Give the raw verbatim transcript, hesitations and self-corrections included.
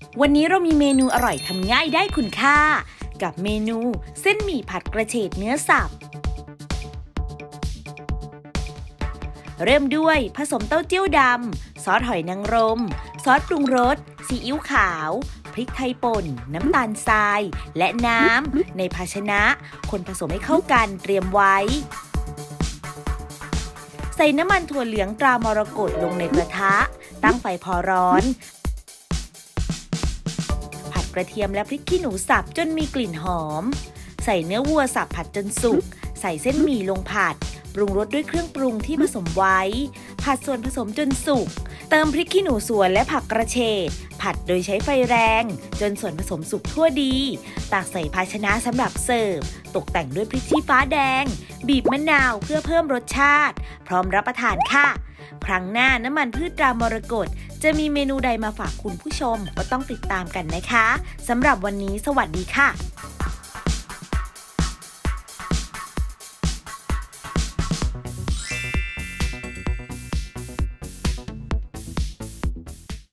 วันนี้เรามีเมนูอร่อยทำง่ายได้คุณค่ากับเมนูเส้นหมี่ผัดกระเฉดเนื้อสับเริ่มด้วยผสมเต้าเจี้ยวดำซอสหอยนางรมซอสปรุงรสซีอิ๊วขาวพริกไทยป่นน้ำตาลทรายและน้ำในภาชนะคนผสมให้เข้ากันเตรียมไว้ใส่น้ำมันถั่วเหลืองตรามรกตลงในกระทะตั้งไฟพอร้อนผัดกระเทียมและพริกขี้หนูสับจนมีกลิ่นหอมใส่เนื้อวัวสับผัดจนสุกใส่เส้นหมี่ลงผัดปรุงรสด้วยเครื่องปรุงที่ผสมไว้ผัดส่วนผสมจนสุกเติมพริกขี้หนูสวนและผักกระเฉดผัดโดยใช้ไฟแรงจนส่วนผสมสุกทั่วดีตักใส่ภาชนะสำหรับเสิร์ฟตกแต่งด้วยพริกชี้ฟ้าแดงบีบมะนาวเพื่อเพิ่มรสชาติพร้อมรับประทานค่ะครั้งหน้าน้ำมันพืชตรามรกตจะมีเมนูใดมาฝากคุณผู้ชมก็ต้องติดตามกันนะคะสำหรับวันนี้สวัสดีค่ะ